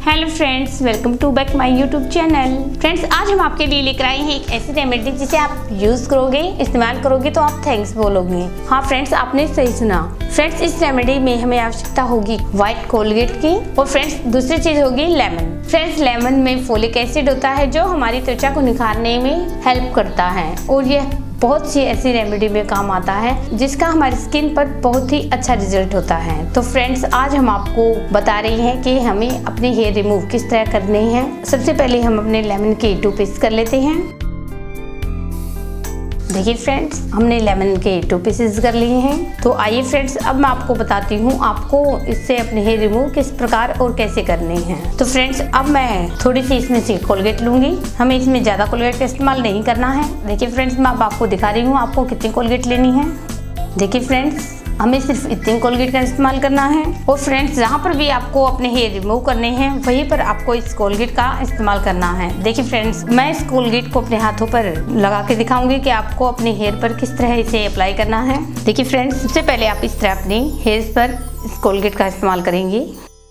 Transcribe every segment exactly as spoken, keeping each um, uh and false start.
Hello friends, welcome to back my YouTube channel. Friends, आज हम आपके लिए लेकर आए हैं एक ऐसी रेमेडी जिसे आप यूज करोगे, इस्तेमाल करोगे तो आप थैंक्स बोलोगे। हाँ फ्रेंड्स, आपने सही सुना। फ्रेंड्स, इस रेमेडी में हमें आवश्यकता होगी व्हाइट कोलगेट की, और फ्रेंड्स दूसरी चीज होगी लेमन। फ्रेंड्स, लेमन में फोलिक एसिड होता है जो हमारी त्वचा को निखारने में हेल्प करता है, और यह बहुत सी ऐसी रेमेडी में काम आता है जिसका हमारी स्किन पर बहुत ही अच्छा रिजल्ट होता है। तो फ्रेंड्स, आज हम आपको बता रहे हैं कि हमें अपने हेयर रिमूव किस तरह करने हैं। सबसे पहले हम अपने लेमन के टू पीस कर लेते हैं। देखिए फ्रेंड्स, हमने लेमन के टू पीसेस कर लिए हैं। तो आइए फ्रेंड्स, अब मैं आपको बताती हूँ आपको इससे अपने हेयर रिमूव किस प्रकार और कैसे करने हैं। तो फ्रेंड्स, अब मैं थोड़ी सी इसमें से कोलगेट लूंगी। हमें इसमें ज़्यादा कोलगेट का इस्तेमाल नहीं करना है। देखिए फ्रेंड्स, मैं अब आपको दिखा रही हूँ आपको कितनी कोलगेट लेनी है। देखिए फ्रेंड्स, हमें सिर्फ इतनी कोलगेट का इस्तेमाल करना है। और फ्रेंड्स, जहाँ पर भी आपको अपने हेयर रिमूव करने हैं वहीं पर आपको इस कोलगेट का इस्तेमाल करना है। देखिए फ्रेंड्स, मैं इस कोलगेट को अपने हाथों पर लगा के दिखाऊंगी कि आपको अपने हेयर पर किस तरह इसे अप्लाई करना है। देखिए फ्रेंड्स, सबसे पहले आप इस तरह अपने हेयर पर इस कोलगेट का इस्तेमाल करेंगे।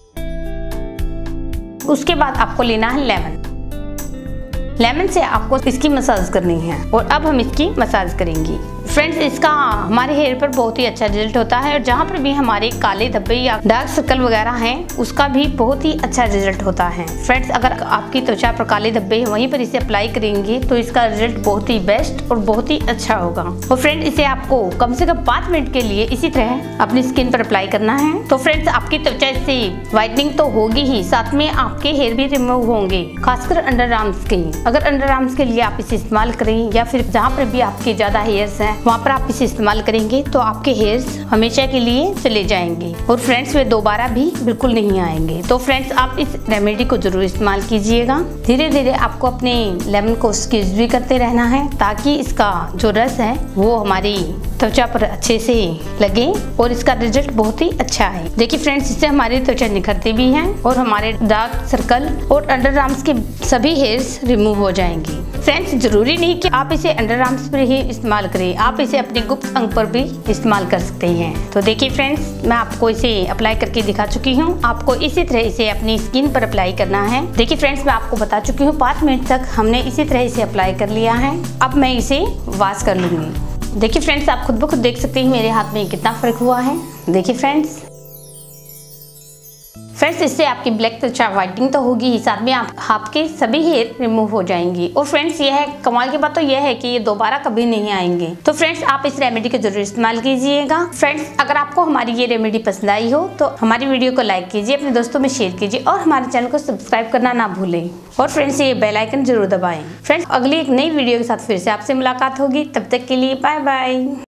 उसके बाद आपको लेना है लेमन। लेमन से आपको इसकी मसाज करनी है, और अब हम इसकी मसाज करेंगे। फ्रेंड्स, इसका हमारे हेयर पर बहुत ही अच्छा रिजल्ट होता है, और जहाँ पर भी हमारे काले धब्बे या डार्क सर्कल वगैरह हैं उसका भी बहुत ही अच्छा रिजल्ट होता है। फ्रेंड्स, अगर आपकी त्वचा पर काले धब्बे हैं वहीं पर इसे अप्लाई करेंगे तो इसका रिजल्ट बहुत ही बेस्ट और बहुत ही अच्छा होगा। और फ्रेंड्स, इसे आपको कम से कम पाँच मिनट के लिए इसी तरह अपनी स्किन पर अप्लाई करना है। तो फ्रेंड्स, आपकी त्वचा इससे व्हाइटनिंग तो होगी ही, साथ में आपके हेयर भी रिमूव होंगे, खासकर अंडर आर्म्स के। अगर अंडर आर्म्स के लिए आप इसे इस्तेमाल करें या फिर जहाँ पर भी आपके ज्यादा हेयर्स हैं वहाँ पर आप इसे इस्तेमाल करेंगे तो आपके हेयर्स हमेशा के लिए चले जाएंगे, और फ्रेंड्स वे दोबारा भी बिल्कुल नहीं आएंगे। तो फ्रेंड्स, आप इस रेमेडी को जरूर इस्तेमाल कीजिएगा। धीरे धीरे आपको अपने लेमन को स्क्वीज भी करते रहना है ताकि इसका जो रस है वो हमारी त्वचा पर अच्छे से लगे और इसका रिजल्ट बहुत ही अच्छा है। देखिए फ्रेंड्स, इससे हमारी त्वचा निखरती भी है और हमारे डार्क सर्कल और अंडर आर्म्स के सभी हेयर्स रिमूव हो जाएंगे। फ्रेंड्स, जरूरी नहीं कि आप इसे अंडर आर्म्स पर ही इस्तेमाल करें, आप इसे अपने गुप्त अंग पर भी इस्तेमाल कर सकते हैं। तो देखिए फ्रेंड्स, मैं आपको इसे अप्लाई करके दिखा चुकी हूँ। आपको इसी तरह इसे अपनी स्किन पर अप्लाई करना है। देखिए फ्रेंड्स, मैं आपको बता चुकी हूँ पाँच मिनट तक हमने इसी तरह इसे अप्लाई कर लिया है। अब मैं इसे वॉश कर लूंगी। देखिए फ्रेंड्स, आप खुद ब खुद देख सकते हैं मेरे हाथ में कितना फर्क हुआ है। देखिए फ्रेंड्स फ्रेंड्स इससे आपकी ब्लैक त्वचा व्हाइटनिंग तो होगी ही, साथ में आप आपके सभी हेयर रिमूव हो जाएंगी। और फ्रेंड्स, यह है कमाल की बात तो यह है कि ये दोबारा कभी नहीं आएंगे। तो फ्रेंड्स, आप इस रेमेडी को जरूर इस्तेमाल कीजिएगा। फ्रेंड्स, अगर आपको हमारी ये रेमेडी पसंद आई हो तो हमारी वीडियो को लाइक कीजिए, अपने दोस्तों में शेयर कीजिए, और हमारे चैनल को सब्सक्राइब करना ना भूलें। और फ्रेंड्स, ये बेल आइकन जरूर दबाएं। फ्रेंड्स, अगली एक नई वीडियो के साथ फिर से आपसे मुलाकात होगी। तब तक के लिए बाय बाय।